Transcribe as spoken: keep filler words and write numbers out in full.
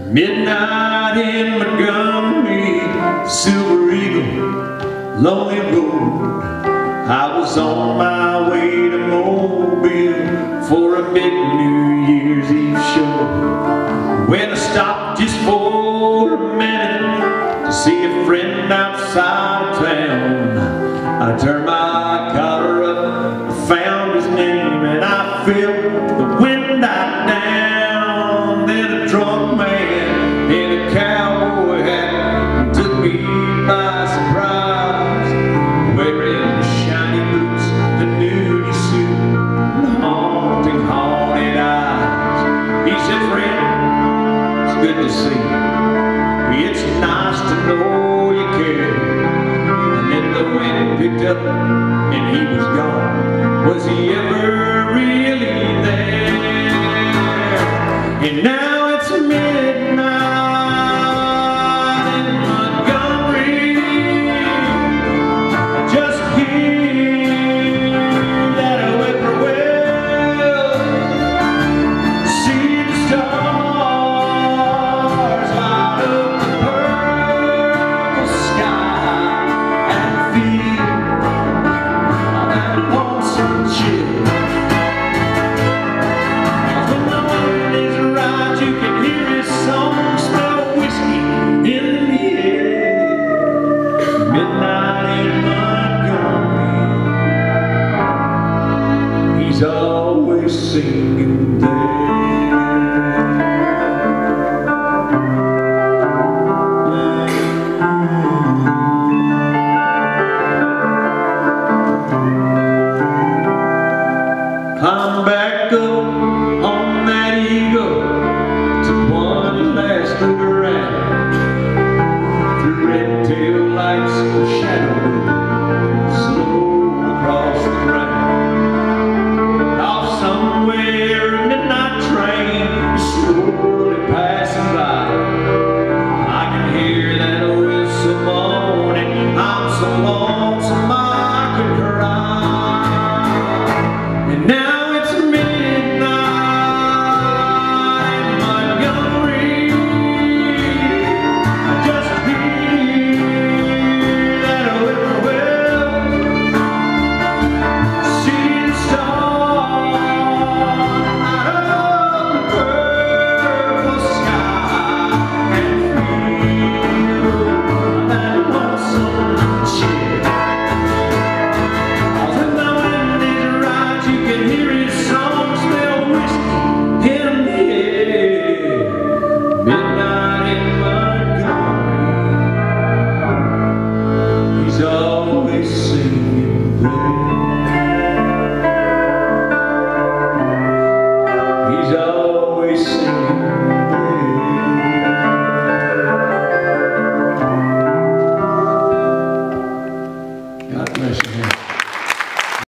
Midnight in Montgomery, Silver Eagle, Lonely Road. I was on my way to Mobile for a big New Year's Eve show, when I stopped just for a minute to see a friend outside of town. I turned my collar up, I found his name, and I felt the wind die down. Then a drunk man in a cowboy hat took me by surprise, wearing shiny boots, the nudie suit, and haunting, haunted eyes. He said, "Friend, it's good to see you. It's nice to know you care." And then the wind picked up and he was gone. Was he